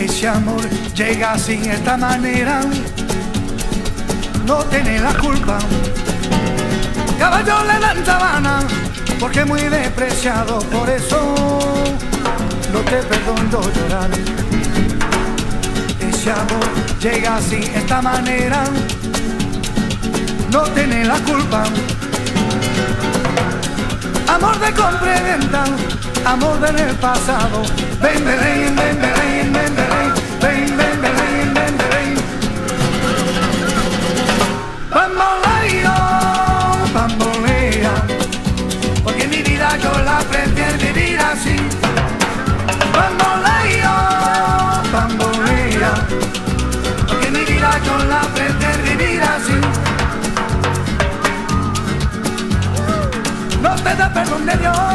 Ese amor llega así, de esta manera, no tiene la culpa. Caballo le dan sabana, porque es muy despreciado, por eso no te perdono llorar. Ese amor llega así, de esta manera, no tiene la culpa. Amor de compra y venta, amor del pasado. Ven, ven, ven, ven, ven, ven, ven, ven, ven, ven, ven, ven, ven. Bamboleo, bambolea, porque mi vida yo la prefiero vivir así. Bamboleo, bambolea, porque mi vida yo la prefiero vivir así. No te da perdón de Dios.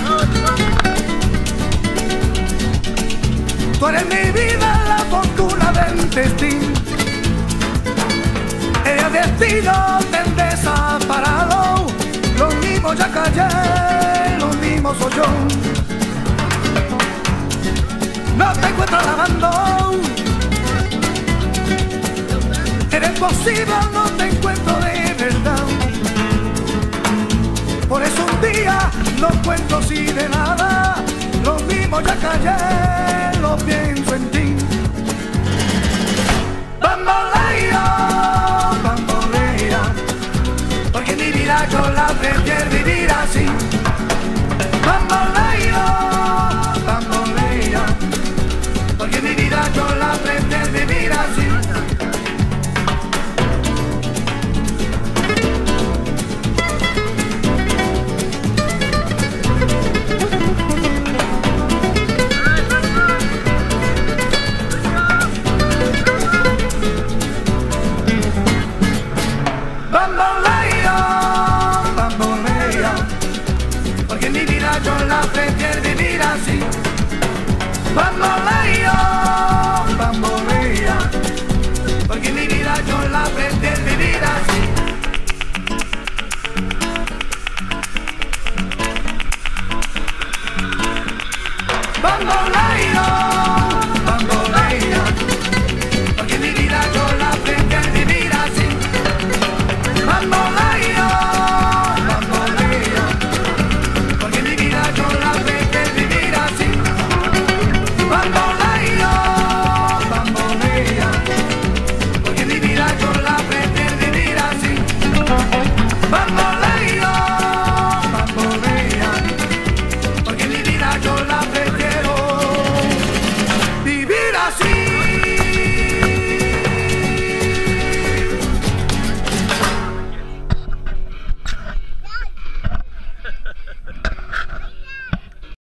Tú eres mi vida, la fortuna del destino. El destino te desaparado. Lo mismo ya callé, lo mismo soy yo. No te encuentro lavando. Eres posible, no te encuentro de verdad. Por eso un día no cuento así de nada. Lo mismo ya callé, lo pienso en ti.